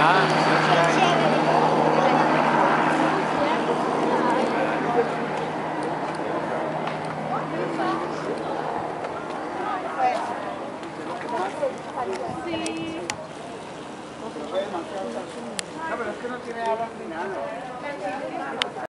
Sí. No, pero es que no tiene agua ni nada.